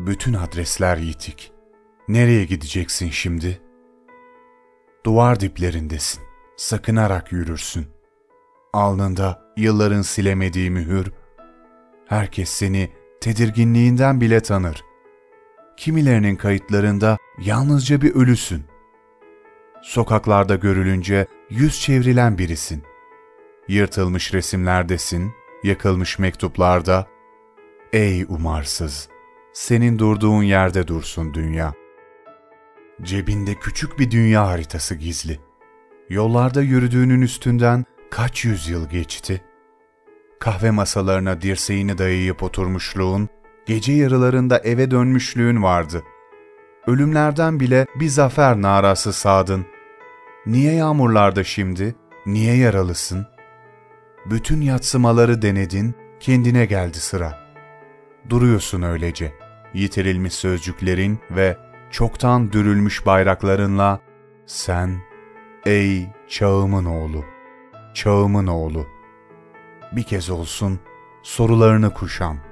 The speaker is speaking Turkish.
Bütün adresler yitik. Nereye gideceksin şimdi? Duvar diplerindesin. Sakınarak yürürsün. Alnında yılların silemediği mühür. Herkes seni tedirginliğinden bile tanır. Kimilerinin kayıtlarında yalnızca bir ölüsün. Sokaklarda görülünce yüz çevrilen birisin. Yırtılmış resimlerdesin, yakılmış mektuplarda. Ey umarsız, senin durduğun yerde dursun dünya. Cebinde küçük bir dünya haritası gizli. Yollarda yürüdüğünün üstünden kaç yüzyıl geçti? Kahve masalarına dirseğini dayayıp oturmuşluğun, gece yarılarında eve dönmüşlüğün vardı. Ölümlerden bile bir zafer narası sağdın. Niye yağmurlarda şimdi, niye yaralısın? Bütün yadsımaları denedin, kendine geldi sıra. Duruyorsun öylece, yitirilmiş sözcüklerin ve çoktan dürülmüş bayraklarınla, sen, ey çağımın oğlu, çağımın oğlu. Bir kez olsun sorularını kuşan.